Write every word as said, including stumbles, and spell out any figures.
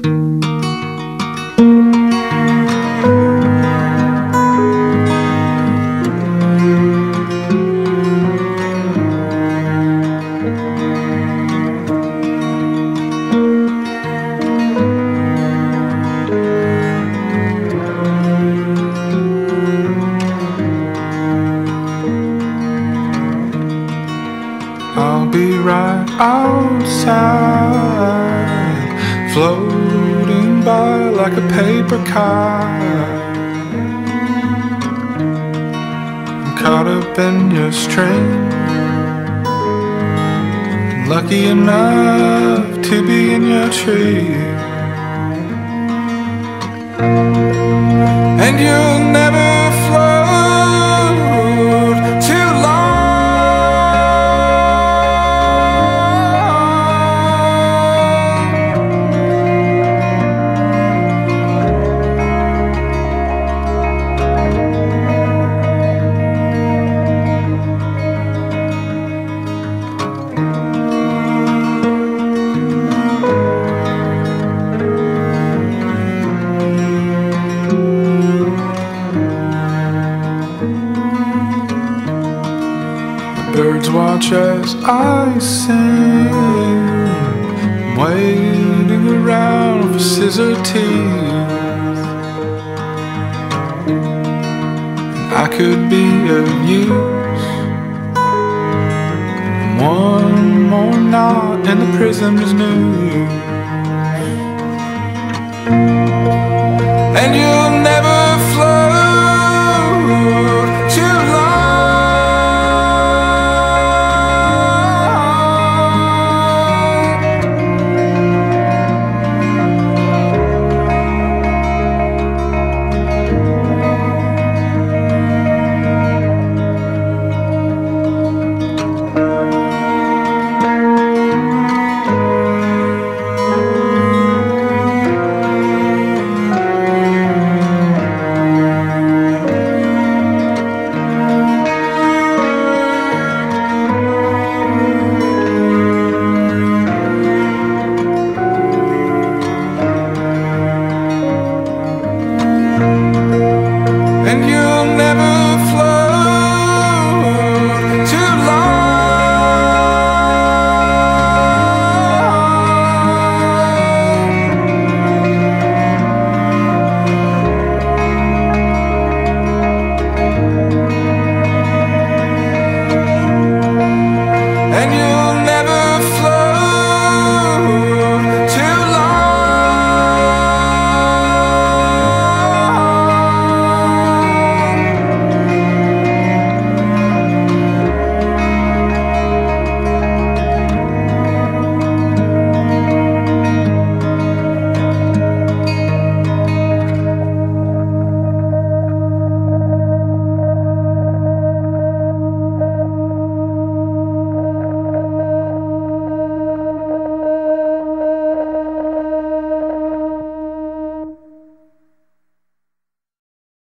I'll be right outside, floating by like a paper kite. I'm caught up in your string, lucky enough to be in your tree. And you'll never float too long. Birds watch as I sing, waiting around for scissor teeth. I could be of use, one more knot in the prison's noose.